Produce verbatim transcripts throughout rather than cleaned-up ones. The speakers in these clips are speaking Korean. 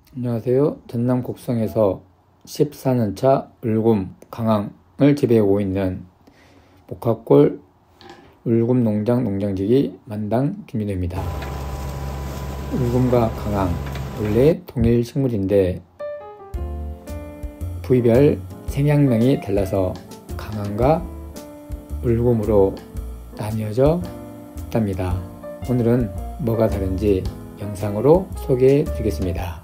안녕하세요. 전남 곡성에서 십사 년차 울금 강황을 재배하고 있는 목화골 울금 농장 농장지기 만당 김민호입니다. 울금과 강황 원래 동일 식물인데 부위별 생양명이 달라서 강황과 울금으로 나뉘어져 있답니다. 오늘은 뭐가 다른지 영상으로 소개해 드리겠습니다.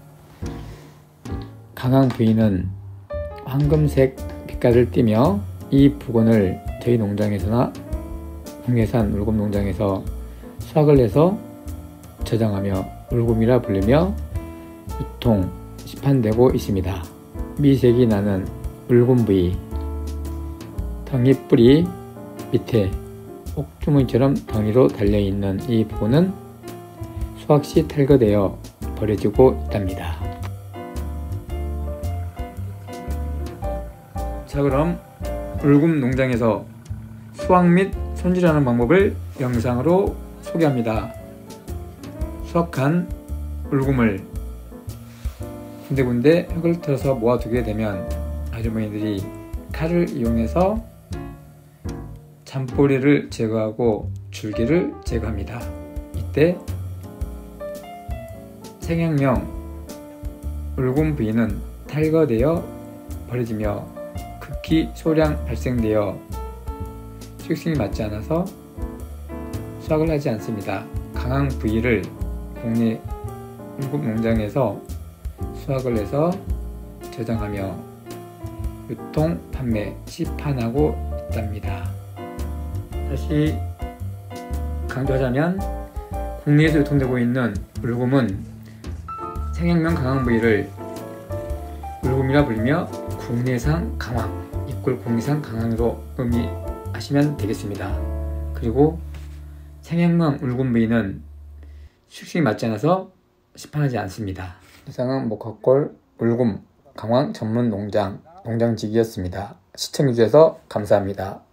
강황 부위는 황금색 빛깔을 띠며 이 부근을 저희 농장에서나 국내산 울금 농장에서 수확을 해서 저장하며 울금이라 불리며 유통, 시판되고 있습니다. 미색이 나는 울금 부위, 덩이 뿌리 밑에 옥주머니처럼 덩이로 달려있는 이 부분은 수확시 탈거되어 버려지고 있답니다. 자, 그럼 울금 농장에서 수확 및 손질하는 방법을 영상으로 소개합니다. 수확한 울금을 군데군데 흙을 틀어서 모아두게 되면 아주머니들이 칼을 이용해서 잔뿌리를 제거하고 줄기를 제거합니다. 이때 생양명 울금 부위는 탈거되어 버려지며 극히 소량 발생되어 수익성이 맞지 않아서 수확을 하지 않습니다. 강황 부위를 국내 울금 농장에서 수확을 해서 저장하며 유통, 판매, 시판하고 있답니다. 다시 강조하자면 국내에서 유통되고 있는 울금은 생양명 강황 부위를 울금이라 불리며 국내산 강황, 이꼴 국내산 강황으로 의미하시면 되겠습니다. 그리고 생양명 울금 부위는 수익성이 맞지 않아서 시판하지 않습니다. 이상은 목화골 울금 강황 전문 농장 농장지기였습니다. 시청해주셔서 감사합니다.